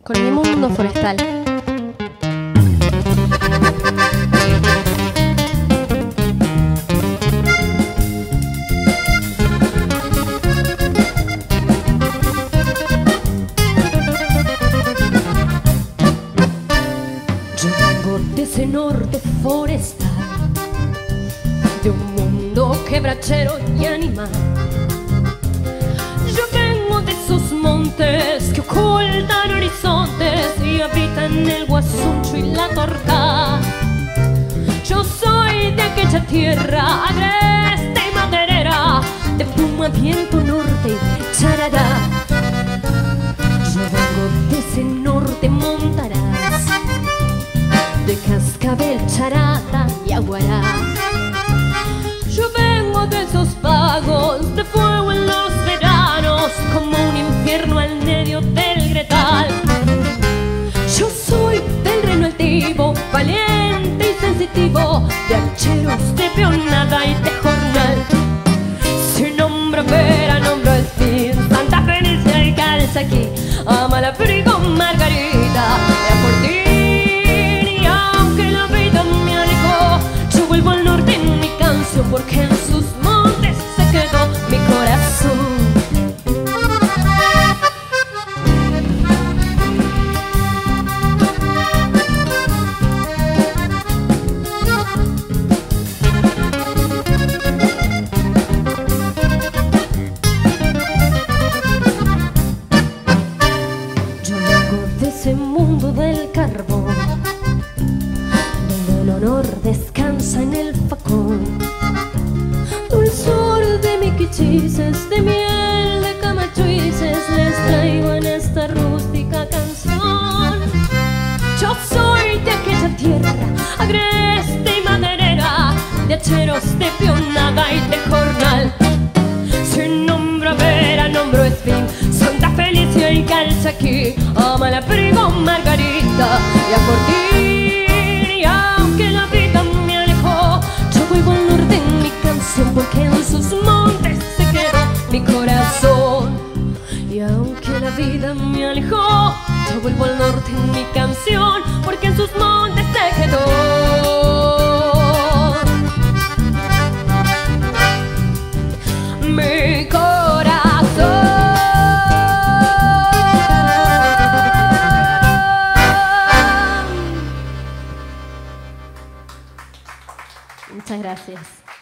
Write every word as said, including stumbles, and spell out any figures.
con el mismo mundo forestal. Yo vengo de ese norte forestal, de un mundo quebrachero y animal. Yo vengo de esos montes que ocultan horizontes y habitan el guasuncho y la torca. Yo soy de aquella tierra agreste y maderera, de puma, viento, norte y charará. Yo vengo de ese norte montaraz, de cascabel, charata y aguará. Yo vengo de esos pagos de fuego en los veranos, como un infierno al medio del gretal. Yo soy del reino altivo, valiente y sensitivo, de hacheros, de peonada y de jornal. Si nombro Vera, nombro Espín, Santa Felicia y Calzaquí, Amalaprigo, Margarita y a Fortín. Y aunque la vida me alejó, yo vuelvo al norte en mi canción, porque en sus montes se quedó mi corazón. Yo vengo de ese mundo del carbón, donde el honor descansa en el facón. Dulzor de miquichices, de miel de camachuices, les traigo en esta rústica canción. Yo soy de aquella tierra agreste y maderera, de hacheros, de peonada y de jornal. Si nombro a Vera, nombro Espín, Santa Felicia y Calzaquí, Amalaprigo, Margarita y a Fortín. Y aunque la vida me alejó, yo vuelvo al norte en mi canción, porque en sus montes se quedó mi corazón. Y aunque la vida me alejó, yo vuelvo al norte en mi canción, porque en sus montes se quedó mi corazón. Muchas gracias.